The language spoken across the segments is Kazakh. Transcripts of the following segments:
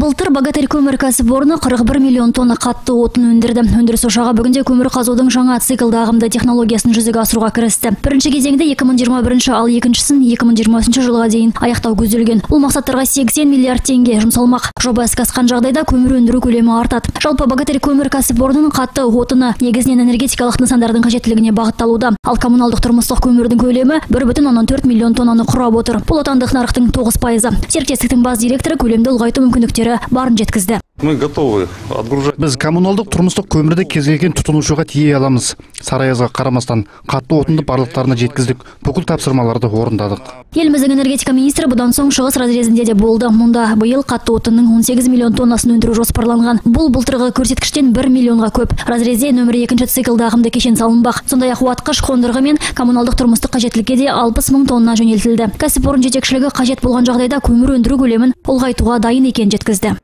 Былтыр Богатырь көмір кәсіпорны 41 миллион тонна қатты отын өндірді. Өндіріс ошағы бүгінде көмір қазудың жаңа циклды ағымды технологиясын жүзеге асыруға кірісті. Бірінші кезеңде 2021, ал екіншісін 2020 жылға дейін аяқтау көзделген. Бұл мақсаттарға 80 миллиард теңге жұмсалмақ. Жоба іске асқан жағдайда көмір өндіру көлемі артады. Жалпы Богатырь көмір кәсіпорнының қатты отыны негізінен энергетикалық нысандардың қажеттілігіне бағытталуда. Ал коммуналдық тұрмыстық көмірдің көлемі 1,4 миллион тоннаны құрап отыр. Бұл отандық нарықтың 9%. Серіктестіктің бас директоры көлемді ұлғайту мүмкіндіктері барын жеткізді. Мы готовы отгружать. Біз коммуналдық тұрмыстық көмірді кез келген тұтынушыға тие аламыз. Сарайызға қарамастан қатты отынды барлықтарына жеткіздік. Бүкіл тапсырмаларды орындадық. Еліміздің энергетика министрі бұдан соң шығыс разрезінде де болды. Мұнда биыл қатты отынның 18 миллион тоннасын өндіру жоспарланған. Бұл былтырғы көрсеткіштен 1 миллионға көп. Разрезде нөмірі 2 циклда ағымды кешен салынбақ. Сондай-ақ уатқыш қондырғы мен коммуналдық тұрмыстық қажеттілікке де 60 мың тонна жөнелтілді. Кәсіпорын жетекшілігі қажет болған жағдайда көмір өндіру көлемін ұлғайтуға дайын екенін жеткізді.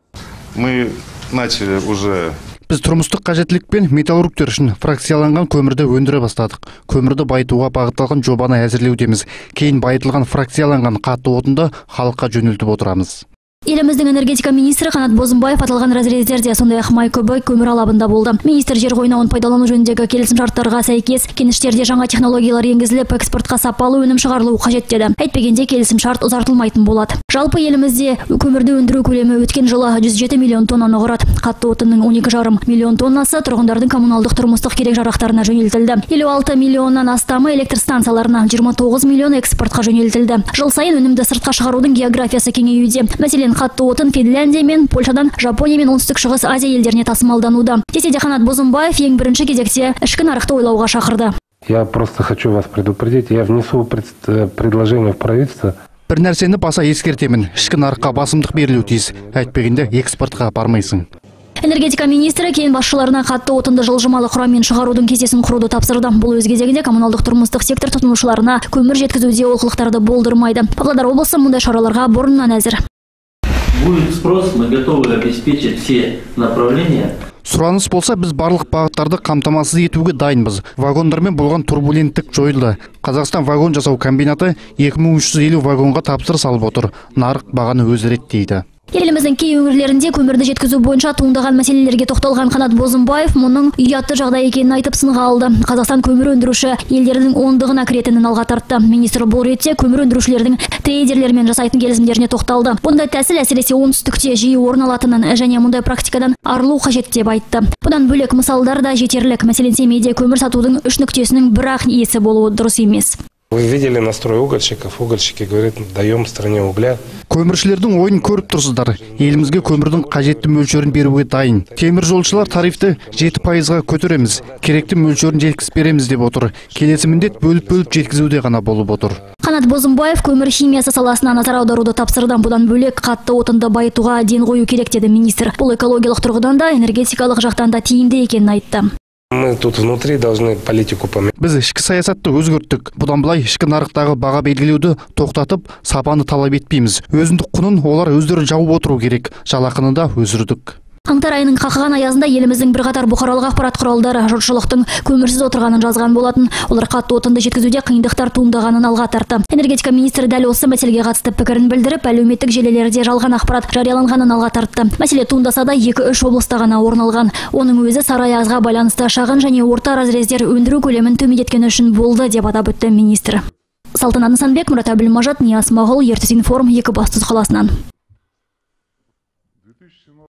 Мы начали уже. Біз тұрмыстық қажеттілік пен металлургтер үшін фракцияланған көмірді өндіре бастадық. Көмірді байытуға бағытталған жобаны әзірлеудеміз. Кейін байытылған фракцияланған қатты отынды халыққа жөнелтіп отырамыз. Еліміздің энергетика министрі Қанат Бозымбаев аталған разрездерде, сондай-ақ Майкөбе көмір алабында болды. Министр жер қойнауын пайдалану жөніндегі келісімшарттарға сәйкес кеніштерде жаңа технологиялар енгізіліп, экспортқа сапалы өнім шығарылуы қажет деді. Әйтпегенде келісімшарт ұзартылмайтын болады. Жалпы елімізде көмірді өндіру көлемі өткен жылы 107 миллион тоннаны құрады. Қатты отынның 12,5 миллион тоннасы тұрғындардың коммуналдық тұрмыстық керек жарақтарына жөнелтілді. 56 миллионнан астамы электр станцияларына, 29 миллион экспортқа жөнелтілді. Жыл сайын өнімді сыртқа шығарудың географиясы кеңеюде. Мәселен, қатты отын Финляндия мен Польшадан Жапония мен Оңтүстік Шығыс Азия елдеріне тасымалдануда. Десе де Қанат Бозымбаев ең бірінші кезекте ішкі нарықты ойлауға шақырды. Я просто хочу вас предупредить, я внесу предложение в правительство. Бір нәрсені баса ескертемін, ішкі нарыққа басымдық берілуі тиіс. Әйтпегенде экспортқа бармайсың. Энергетика министрі кейін басшыларына қатты отынды жылжымалы құраммен шығарудың кестесін құруды тапсырды. Бұл өз кезегінде коммуналдық тұрмыстық сектор тұтынушыларына көмір жеткізуде олқылықтарды болдырмайды. Павлодар облысы мұндай шараларға бұрыннан әзір. Будет спрос, мы готовы обеспечить все направления. Сұраныс болса, біз барлық бағыттарды қамтамасыз етуге дайынбыз. Вагондармен болған турбуленттік жойылды. Қазақстан вагон жасау комбинаты 2350 вагонға тапсырыс алып отыр. Нарық бағаны өзі реттейді. Еліміздің кей өңірлерінде көмірді жеткізу бойынша туындаған мәселелерге тоқталған Қанат Бозымбаев мұның ұятты жағдай екенін айтып сынға алды. Қазақстан көмір өндіруші елдердің ондығына кіретінін алға тартты. Министр бұл ретте көмір өндірушілердің трейдерлермен жасайтын келісімдеріне тоқталды. Бұндай тәсіл әсіресе оңтүстікте жиі орын алатынын және мұндай практикадан арылу қажет деп айтты. Бұдан бөлек мысалдар да жетерлік. Мәселен, Семейде көмір сатудың 3 нүктесінің бір-ақ иесі болуы дұрыс емес. Вы видели настрой угольщиков? Угольщики говорят, даем стране угля. Көміршілердің ойын көріп тұрсыздар. Елімізге көмірдің қажетті мөлшерін беруге дайын. Темір жолшылар тарифті 7%-ға көтереміз. Керекті мөлшерін жеткізіп береміз деп отыр. Келесі міндет бөліп жеткізуде ғана болып отыр. Қанат Бозымбаев көмір химиясы саласына назар аударуды тапсырды. Бұдан бөлек қатты отынды байытуға ден қою керек деді министр. Бұл экологиялық тұрғыдан да, энергетикалық жақтан да тиімді екенін айтты. Мы тут внутри должны политику поменять. Біз ішкі саясатты өзгерттік. Бұдан былай ішкі нарықтағы баға белгілеуді тоқтатып, сапаны талап етпейміз. Өзіндік құнын олар өздері жауып отыру керек. Жалақыны да өсірдік. Қаңтар айының қақаған аязында еліміздің бірқатар бұқаралық ақпарат құралдары жұртшылықтың көмірсіз отырғанын жазған болатын. Олар қатты отынды жеткізуде қиындықтар туындағанын алға тартты. Энергетика министрі дәл осы мәселеге қатысты пікірін білдіріп, әлеуметтік желілерде жалған ақпарат жарияланғанын алға тартты. Мәселе туындаса да 2-3 облыста ғана орын алған. Оның өзі сары аязға байланысты шағын және орта разрездер өндіру көлемін төмендеткені үшін болды деп атап өтті министр. Салтанат Нысанбек, Мұрат Әбілмажат, Нияз Смағұл, Ертіс Информ, Екібастұз қаласынан.